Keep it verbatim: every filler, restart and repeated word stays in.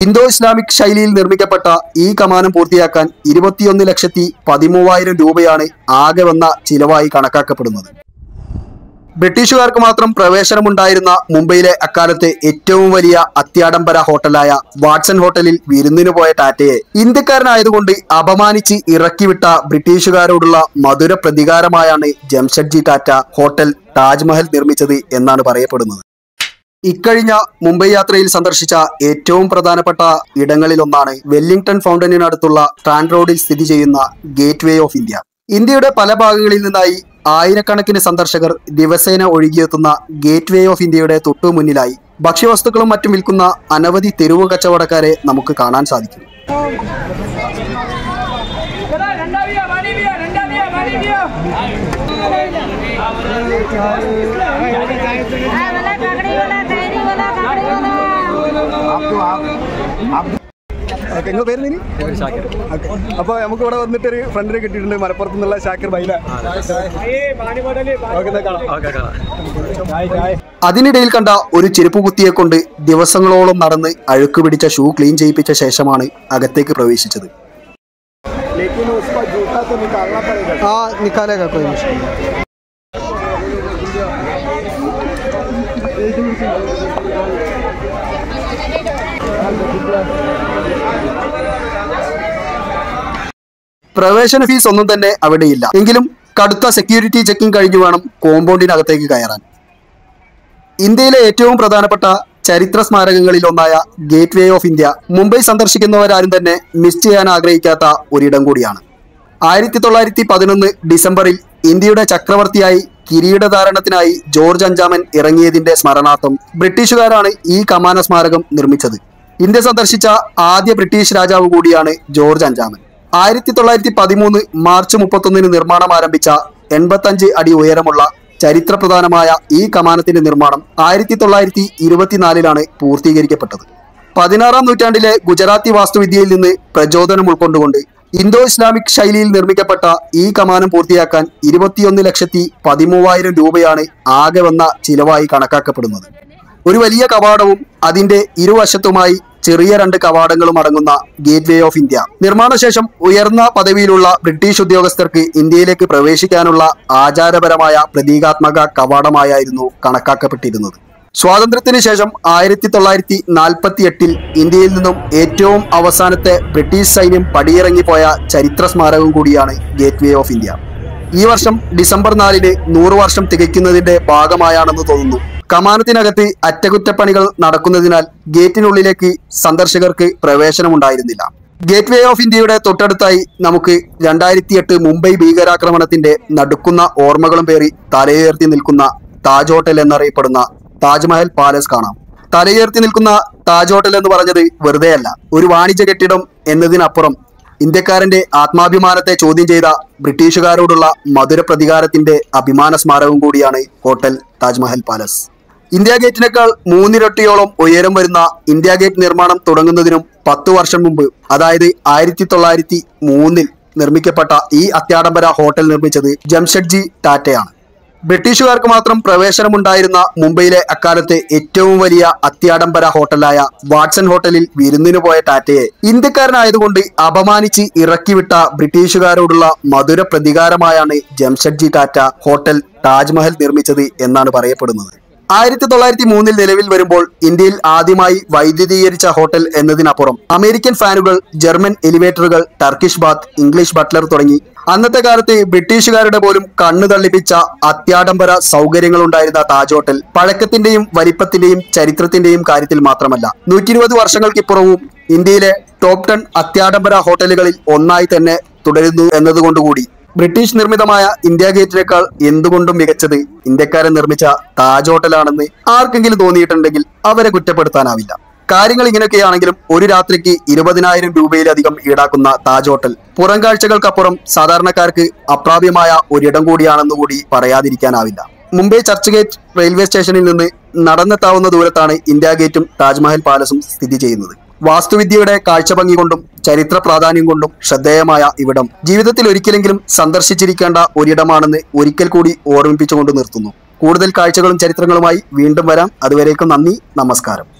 Indo Islamic ശൈലിയിൽ നിർമ്മിക്കപ്പെട്ട ഈ കമാനം പൂർത്തിയാക്കാൻ ഇരുപത്തിയൊന്ന് ലക്ഷത്തി പതിമൂവായിരം രൂപയാണ് ആകെ വന്ന ചിലവായി കണക്കാക്കപ്പെടുന്നത്. ബ്രിട്ടീഷുകാർക്ക് മാത്രം പ്രവേശനമുണ്ടായിരുന്ന മുംബൈയിലെ അക്കാലത്തെ ഏറ്റവും വലിയ അത്യാഡംബര ഹോട്ടലായ വാട്സൺ ഹോട്ടലിൽ വിരുന്നിനു പോയ ടാറ്റയെ ഇന്ത്യക്കാരനായതുകൊണ്ട് അപമാനിച്ച് ഇറക്കിവിട്ട ബ്രിട്ടീഷുകാരോടുള്ള മധുര പ്രതികാരമായാണ് ജംഷഡ്ജി ടാറ്റ ഹോട്ടൽ താജ്മഹൽ നിർമ്മിച്ചത് എന്നാണ് പറയപ്പെടുന്നത്. ഇക്കഴിഞ്ഞ മുംബൈ യാത്രയിൽ സന്ദർശിച്ച ഏറ്റവും പ്രധാനപ്പെട്ട ഇടങ്ങളിലൊന്നാണ് വെല്ലിംഗ്ടൺ ഫൗണ്ടനിനടുത്തുള്ള സ്ട്രാൻഡ് റോഡിൽ സ്ഥിതി ചെയ്യുന്ന ഗേറ്റ് വേ ഓഫ് ഇന്ത്യ. ഇന്ത്യയുടെ പല ഭാഗങ്ങളിൽ നിന്നായി ആയിരക്കണക്കിന് സന്ദർശകർ ദിവസേന ഒഴുകിയെത്തുന്ന ഗേറ്റ് വേ ഓഫ് ഇന്ത്യയുടെ തൊട്ടു മുന്നിലായി ഭക്ഷ്യവസ്തുക്കളും മറ്റും വിൽക്കുന്ന അനവധി തെരുവ് കച്ചവടക്കാരെ നമുക്ക് കാണാൻ സാധിക്കും. നിങ്ങൾ പേര് നീ? അപ്പൊ നമുക്ക് ഇവിടെ വന്നിട്ടൊരു ഫ്രണ്ടിനെ കിട്ടിയിട്ടുണ്ട് മലപ്പുറത്ത് നിന്നുള്ള ഷാക്കിർ ബൈല. അതിനിടയിൽ കണ്ട ഒരു ചെരുപ്പ് കുത്തിയെ കൊണ്ട് ദിവസങ്ങളോളം നടന്ന് അഴുക്ക് പിടിച്ച ഷൂ ക്ലീൻ ചെയ്യിപ്പിച്ച ശേഷമാണ് അകത്തേക്ക് പ്രവേശിച്ചത്. പ്രവേശന ഫീസ് ഒന്നും തന്നെ അവിടെയില്ല. എങ്കിലും കടുത്ത സെക്യൂരിറ്റി ചെക്കിംഗ് കഴിഞ്ഞു വേണം കോമ്പൗണ്ടിനകത്തേക്ക് കയറാൻ. ഇന്ത്യയിലെ ഏറ്റവും പ്രധാനപ്പെട്ട ചരിത്ര സ്മാരകങ്ങളിൽ ഒന്നായ gateway of India Mumbai സന്ദർശിക്കുന്നവരാരും തന്നെ മിസ് ചെയ്യാൻ ആഗ്രഹിക്കാത്ത ഒരിടം കൂടിയാണ്. ആയിരത്തി തൊള്ളായിരത്തി പതിനൊന്ന് ഡിസംബറിൽ ഇന്ത്യയുടെ ചക്രവർത്തിയായി കിരീടധാരണത്തിനായി ജോർജ് അഞ്ചാമൻ ഇറങ്ങിയതിന്റെ സ്മരണാർത്ഥം ബ്രിട്ടീഷുകാരാണ് ഈ കമാന സ്മാരകം നിർമ്മിച്ചത്. ഇന്ത്യ സന്ദർശിച്ച ആദ്യ ബ്രിട്ടീഷ് രാജാവ് കൂടിയാണ് ജോർജ് അഞ്ചാമൻ. ആയിരത്തി തൊള്ളായിരത്തി പതിമൂന്ന് മാർച്ച് മുപ്പത്തൊന്നിന് നിർമ്മാണം ആരംഭിച്ച എൺപത്തഞ്ച് അടി ഉയരമുള്ള ചരിത്രപ്രധാനമായ ഈ കമാനത്തിന്റെ നിർമ്മാണം ആയിരത്തി തൊള്ളായിരത്തി ഇരുപത്തിനാലിലാണ് പൂർത്തീകരിക്കപ്പെട്ടത്. പതിനാറാം നൂറ്റാണ്ടിലെ ഗുജറാത്തി വാസ്തുവിദ്യയിൽ നിന്ന് പ്രചോദനം ഉൾക്കൊണ്ടുകൊണ്ട് ഇന്തോ ഇസ്ലാമിക് ശൈലിയിൽ നിർമ്മിക്കപ്പെട്ട ഈ കമാനം പൂർത്തിയാക്കാൻ ഇരുപത്തിയൊന്ന് ലക്ഷത്തി പതിമൂവായിരം രൂപയാണ് ആകെ വന്ന ചിലവായി കണക്കാക്കപ്പെടുന്നത്. ഒരു വലിയ കവാടവും അതിന്റെ ഇരുവശത്തുമായി ചെറിയ രണ്ട് കവാടങ്ങളും അടങ്ങുന്ന ഗേറ്റ് വേ ഓഫ് ഇന്ത്യ നിർമ്മാണശേഷം ഉയർന്ന പദവിയിലുള്ള ബ്രിട്ടീഷ് ഉദ്യോഗസ്ഥർക്ക് ഇന്ത്യയിലേക്ക് പ്രവേശിക്കാനുള്ള ആചാരപരമായ പ്രതീകാത്മക കവാടമായിരുന്നു കണക്കാക്കപ്പെട്ടിരുന്നത്. സ്വാതന്ത്ര്യത്തിന് ശേഷം ആയിരത്തി തൊള്ളായിരത്തി നാൽപ്പത്തി എട്ടിൽ ഇന്ത്യയിൽ നിന്നും ഏറ്റവും അവസാനത്തെ ബ്രിട്ടീഷ് സൈന്യം പടിയിറങ്ങിപ്പോയ ചരിത്ര സ്മാരകം കൂടിയാണ് ഗേറ്റ് വേ ഓഫ് ഇന്ത്യ. ഈ വർഷം ഡിസംബർ നാലിന് നൂറ് വർഷം തികയ്ക്കുന്നതിന്റെ ഭാഗമായാണെന്ന് തോന്നുന്നു. കമാനത്തിനകത്ത് അറ്റകുറ്റപ്പണികൾ നടക്കുന്നതിനാൽ ഗേറ്റിനുള്ളിലേക്ക് സന്ദർശകർക്ക് പ്രവേശനമുണ്ടായിരുന്നില്ല. ഗേറ്റ് വേ ഓഫ് ഇന്ത്യയുടെ തൊട്ടടുത്തായി നമുക്ക് രണ്ടായിരത്തി എട്ട് മുംബൈ ഭീകരാക്രമണത്തിന്റെ നടുക്കുന്ന ഓർമ്മകളും പേറി തലയുയർത്തി നിൽക്കുന്ന താജ് ഹോട്ടൽ എന്നറിയപ്പെടുന്ന താജ്മഹൽ പാലസ് കാണാം. തലയുയർത്തി നിൽക്കുന്ന താജ് ഹോട്ടൽ എന്ന് പറഞ്ഞത് വെറുതെയല്ല. ഒരു വാണിജ്യ കെട്ടിടം എന്നതിനപ്പുറം ഇന്ത്യക്കാരന്റെ ആത്മാഭിമാനത്തെ ചോദ്യം ചെയ്ത ബ്രിട്ടീഷുകാരോടുള്ള മധുര പ്രതികാരത്തിന്റെ അഭിമാന സ്മാരകം കൂടിയാണ് ഹോട്ടൽ താജ്മഹൽ പാലസ്. ഇന്ത്യ ഗേറ്റിനേക്കാൾ മൂന്നിരട്ടിയോളം ഉയരം വരുന്ന ഇന്ത്യ ഗേറ്റ് നിർമ്മാണം തുടങ്ങുന്നതിനും പത്തു വർഷം മുമ്പ്, അതായത് ആയിരത്തി തൊള്ളായിരത്തി മൂന്നിൽ നിർമ്മിക്കപ്പെട്ട ഈ അത്യാഡംബര ഹോട്ടൽ നിർമ്മിച്ചത് ജംഷഡ്ജി ടാറ്റയാണ്. ബ്രിട്ടീഷുകാർക്ക് മാത്രം പ്രവേശനമുണ്ടായിരുന്ന മുംബൈയിലെ അക്കാലത്തെ ഏറ്റവും വലിയ അത്യാഡംബര ഹോട്ടലായ വാട്സൺ ഹോട്ടലിൽ വിരുന്നിനു പോയ ടാറ്റയെ ഇന്ത്യക്കാരനായതുകൊണ്ട് അപമാനിച്ച് ഇറക്കിവിട്ട ബ്രിട്ടീഷുകാരോടുള്ള മധുര പ്രതികാരമായാണ് ജംഷഡ്ജി ടാറ്റ ഹോട്ടൽ താജ്മഹൽ നിർമ്മിച്ചത് എന്നാണ് പറയപ്പെടുന്നത്. ആയിരത്തി തൊള്ളായിരത്തി മൂന്നിൽ നിലവിൽ വരുമ്പോൾ ഇന്ത്യയിൽ ആദ്യമായി വൈദ്യുതീകരിച്ച ഹോട്ടൽ എന്നതിനപ്പുറം അമേരിക്കൻ ഫാനുകൾ, ജർമ്മൻ എലിവേറ്ററുകൾ, ടർക്കിഷ് ബാത്ത്, ഇംഗ്ലീഷ് ബട്ട്ലർ തുടങ്ങി അന്നത്തെ കാലത്ത് ബ്രിട്ടീഷുകാരുടെ പോലും കണ്ണു തള്ളിപ്പിച്ച അത്യാഡംബര സൗകര്യങ്ങൾ ഉണ്ടായിരുന്ന താജ് ഹോട്ടൽ പഴക്കത്തിന്റെയും വലിപ്പത്തിന്റെയും ചരിത്രത്തിന്റെയും കാര്യത്തിൽ മാത്രമല്ല, നൂറ്റി ഇരുപത് വർഷങ്ങൾക്കിപ്പുറവും ഇന്ത്യയിലെ ടോപ്പ് ടെൻ അത്യാഡംബര ഹോട്ടലുകളിൽ ഒന്നായി തന്നെ തുടരുന്നു എന്നതുകൊണ്ടുകൂടി ബ്രിട്ടീഷ് നിർമ്മിതമായ ഇന്ത്യ ഗേറ്റിനേക്കാൾ എന്തുകൊണ്ടും മികച്ചത് ഇന്ത്യക്കാരൻ നിർമ്മിച്ച താജ് ഹോട്ടലാണെന്ന് ആർക്കെങ്കിലും തോന്നിയിട്ടുണ്ടെങ്കിൽ അവരെ കുറ്റപ്പെടുത്താനാവില്ല. കാര്യങ്ങൾ ഇങ്ങനെയൊക്കെയാണെങ്കിലും ഒരു രാത്രിക്ക് ഇരുപതിനായിരം രൂപയിലധികം ഈടാക്കുന്ന താജ് ഹോട്ടൽ പുറം കാഴ്ചകൾക്കപ്പുറം സാധാരണക്കാർക്ക് അപ്രാപ്യമായ ഒരിടം കൂടിയാണെന്നുകൂടി പറയാതിരിക്കാനാവില്ല. മുംബൈ ചർച്ച് ഗേറ്റ് റെയിൽവേ സ്റ്റേഷനിൽ നിന്ന് നടന്നെത്താവുന്ന ദൂരത്താണ് ഇന്ത്യ ഗേറ്റും താജ്മഹൽ പാലസും സ്ഥിതി ചെയ്യുന്നത്. വാസ്തുവിദ്യയുടെ കാഴ്ചഭംഗി കൊണ്ടും ചരിത്ര പ്രാധാന്യം കൊണ്ടും ശ്രദ്ധേയമായ ഇവിടം ജീവിതത്തിൽ ഒരിക്കലെങ്കിലും സന്ദർശിച്ചിരിക്കേണ്ട ഒരിടമാണെന്ന് ഒരിക്കൽ കൂടി ഓർമ്മിപ്പിച്ചുകൊണ്ട് നിർത്തുന്നു. കൂടുതൽ കാഴ്ചകളും ചരിത്രങ്ങളുമായി വീണ്ടും വരാം. അതുവരേക്കും നന്ദി, നമസ്കാരം.